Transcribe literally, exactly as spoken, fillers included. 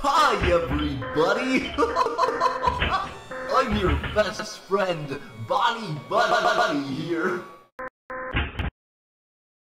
Hi, everybody! I'm your best friend, Bonnie Bunny here.